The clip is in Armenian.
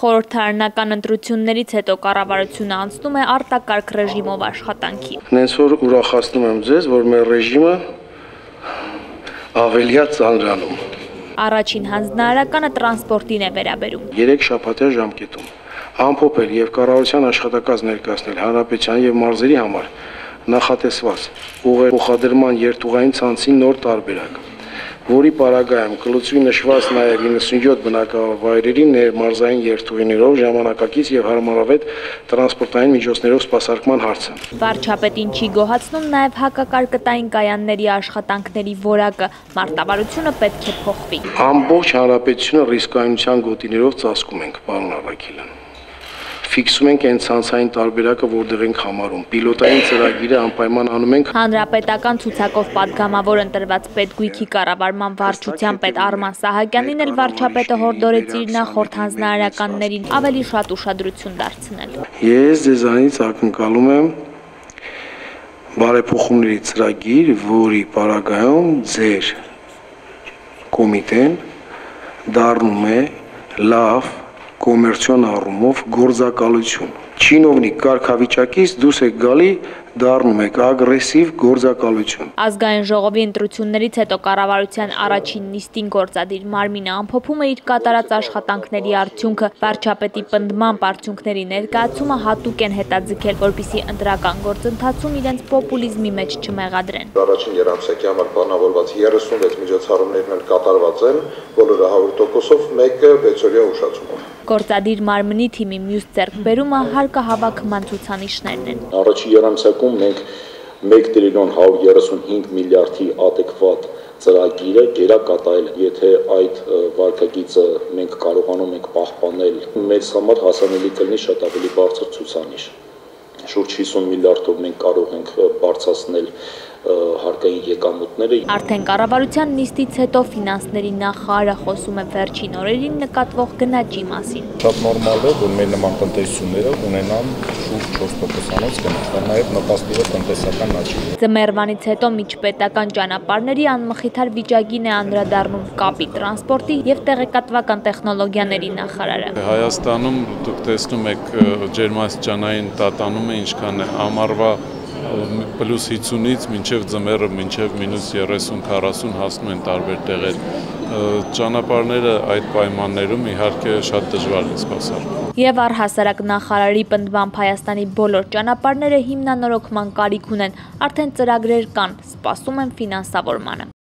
Խորհրդարանական ընտրություններից հետո կառավարությունը անցնում է արտակարգ ռեժիմով աշխատանքի։ Հենց որ ուրախացնում եմ ձեզ, որ մեր ռեժիմը ավելիա ծանրանում։ Առաջին հանձնարարականը տրանսպորտին է վերաբերում։ 3 շաբաթյա ժամկետում ամփոփել եւ կառավարության աշխատակաց ներկայացնել հանրապետության եւ մարզերի համար նախատեսված ուղղափոխադրման երթուղային ցանցի նոր տարբերակ, որի պարագայում կլուծվի նշված նաև 97 բնակավայրերի ներմարզային երթուղիներով ժամանակակից եւ հարմարավետ տրանսպորտային միջոցներով սպասարկման հարցը։ Վարչապետին չի գոհացնում նաև հակակարկտային կայանների աշխատանքների որակը, մարտավարությունը պետք է փոխվի։ Ամբողջ հանրապետությունը ռիսկայնության գոտիներով ծածկում ենք, պարոն Ավագիլյան։ Ֆիքսում ենք այն ցանցային տարբերակը, որտեղ ենք համարում։ Պիլոտային ծրագիրը անպայման անում ենք։ Հանրապետական ցուցակով падգամավոր ընտրված պետգույքի կառավարման վարչության պետ Արման Սահակյանին էլ վարչապետը հորդորեց իր նախորդ հանձնարարականներին ավելի շատ ուշադրություն դարձնել։ Ես ձեզանից ակնկալում եմ բարեփոխումների ծրագիր, որի պարագայում ձեր կոմիտեն դառնում է լավ կոմերցիոն առումով գործակալություն։ Չինովնիկ կարգավիճակից դուրս եք գալի, դառնում եք ագրեսիվ գործակալություն։ Ազգային ժողովի ընտրություններից հետո կառավարության առաջին նիստին գործադիր մարմինը ամփոփում է իր կատարած աշխատանքների արդյունքը, վարչապետի պնդմամբ արդյունքների ներկայացումը հատուկ են հետաձգել, որպեսզի ընտրական գործընթացում իրենց պոպուլիզմի մեջ չմեղադրեն։ Առաջին երամսյակի համար պլանավորված 36 միջոցառումներն էլ կատարված են, բոլորը 100%-ով, մեկը 6 օրյա ուշացումով։ Գործադիր մարմնի թիմի մյուս ձեռքբերումը հարկահավաքման ցուցանիշներն են։ Առաջին երամսյակում մենք 1 տրիլիոն 135 միլիարդի adekvat ծրագիրը գերակատարել, եթե այդ վարկագիծը մենք կարողանում ենք պահպանել, մեզ համար հասանելի կլինի շատ ավելի բարձր ցուցանիշ։ Շուրջ 50 միլիարդով մենք կարող ենք բարձրացնել հարկային եկամուտները։ Արդեն կառավարության նիստից հետո ֆինանսների նախարարը խոսում է վերջին օրերին նկատվող գնաճի մասին։ Շատ նորմալ է, որ մեր նման տնտեսությունները ունենան շուրջ 4%-անոց գնաճ, դա նաև նպաստի է տնտեսական աճին։ Ձմեռվանից հետո միջպետական ճանապարհների անմխիթար վիճակին է անդրադառնում կապի, տրանսպորտի եւ տեղեկատվական տեխնոլոգիաների նախարարը։ Հայաստանում դուք տեսնում եք ջերմաստիճանային տատանումը ինչքան է, ամառվա +50-ից մինչև ձմեռը մինչև -30-40 հասնում են տարբեր տեղեր։ Ճանապարհները այդ պայմաններում իհարկե շատ դժվար է սպասարկել։ Եվ առհասարակ նախարարի պնդմամբ Հայաստանի բոլոր ճանապարհները հիմնանորոգման կարիք ունեն, արդեն ծրագրեր կան, սպասում են ֆինանսավորմանը։